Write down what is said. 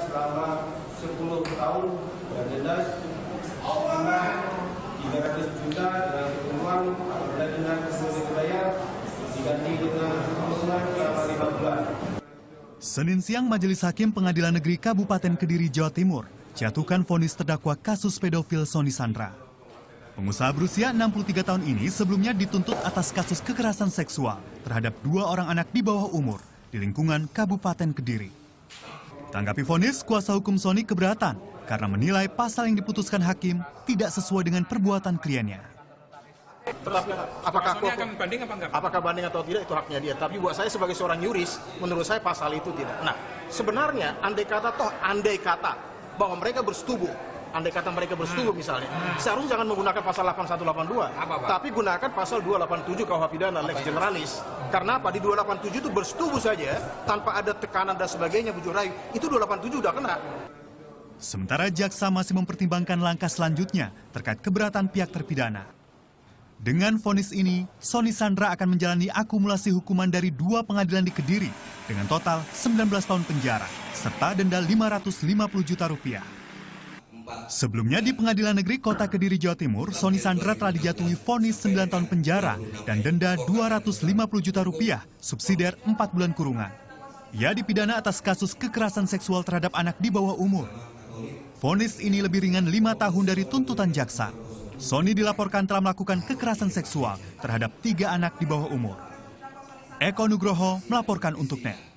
selama 10 tahun dan denda 300 juta dengan ketentuan apabila denda tersebut dibayar diganti dengan kurungan selama 5 bulan. Senin siang, Majelis Hakim Pengadilan Negeri Kabupaten Kediri, Jawa Timur jatuhkan vonis terdakwa kasus pedofil Sony Sandra. Pengusaha berusia 63 tahun ini sebelumnya dituntut atas kasus kekerasan seksual terhadap 2 orang anak di bawah umur di lingkungan Kabupaten Kediri. Tanggapi vonis, kuasa hukum Sony keberatan karena menilai pasal yang diputuskan hakim tidak sesuai dengan perbuatan kliennya. Tetapi apakah banding atau tidak itu haknya dia. Tapi buat saya sebagai seorang yuris, menurut saya pasal itu tidak. Nah, sebenarnya andai kata bahwa mereka bersetubuh, misalnya, seharusnya jangan menggunakan pasal 8182, tapi gunakan pasal 287 KUH pidana lex generalis. Karena apa? Di 287 itu bersetubuh saja tanpa ada tekanan dan sebagainya, bujuk rayu. Itu 287 udah kena. Sementara jaksa masih mempertimbangkan langkah selanjutnya terkait keberatan pihak terpidana. Dengan vonis ini, Sony Sandra akan menjalani akumulasi hukuman dari 2 pengadilan di Kediri dengan total 19 tahun penjara serta denda Rp550 juta. Sebelumnya di Pengadilan Negeri Kota Kediri, Jawa Timur, Sony Sandra telah dijatuhi vonis 9 tahun penjara dan denda Rp250 juta, subsidiar 4 bulan kurungan. Ia dipidana atas kasus kekerasan seksual terhadap anak di bawah umur. Vonis ini lebih ringan 5 tahun dari tuntutan jaksa. Sony dilaporkan telah melakukan kekerasan seksual terhadap 3 anak di bawah umur. Eko Nugroho melaporkan untuk NET.